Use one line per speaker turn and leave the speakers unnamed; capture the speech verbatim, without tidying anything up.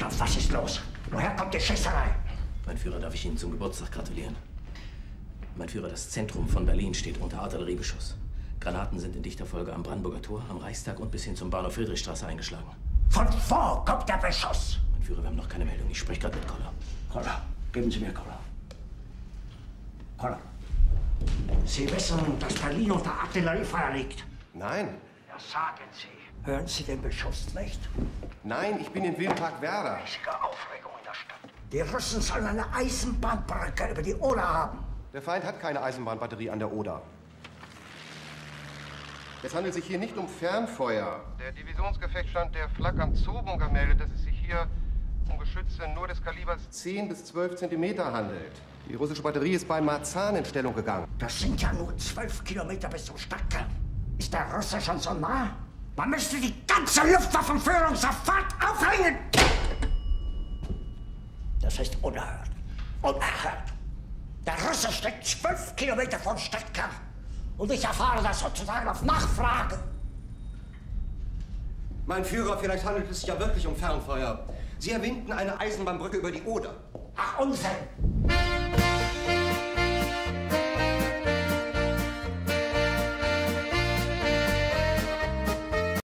Rudolf, was ist los? Woher kommt die Schießerei?
Mein Führer, darf ich Ihnen zum Geburtstag gratulieren? Mein Führer, das Zentrum von Berlin steht unter Artilleriebeschuss. Granaten sind in dichter Folge am Brandenburger Tor, am Reichstag und bis hin zum Bahnhof Friedrichstraße eingeschlagen.
Von wo kommt der Beschuss?
Mein Führer, wir haben noch keine Meldung. Ich spreche gerade mit Koller.
Koller, geben Sie mir Koller. Koller. Sie wissen, dass Berlin unter Artilleriefeuer liegt.
Nein.
Ja, sagen Sie. Hören Sie den Beschuss nicht?
Nein, ich bin in Wildpark Werder.
Riesige Aufregung in der Stadt. Die Russen sollen eine Eisenbahnbrücke über die Oder haben.
Der Feind hat keine Eisenbahnbatterie an der Oder. Es handelt sich hier nicht um Fernfeuer. Der Divisionsgefechtsstand der Flak am Zoobunker meldet, dass es sich hier um Geschütze nur des Kalibers zehn bis zwölf Zentimeter handelt. Die russische Batterie ist bei Marzahn in Stellung gegangen.
Das sind ja nur zwölf Kilometer bis zum Stadtkern. Ist der Russe schon so nah? Man müsste die ganze Luftwaffenführung sofort aufhängen! Das ist unerhört. Unerhört. Der Russe steckt zwölf Kilometer vom Stadtkern. Und ich erfahre das sozusagen auf Nachfrage.
Mein Führer, vielleicht handelt es sich ja wirklich um Fernfeuer. Sie erwähnten eine Eisenbahnbrücke über die Oder.
Ach, Unsinn!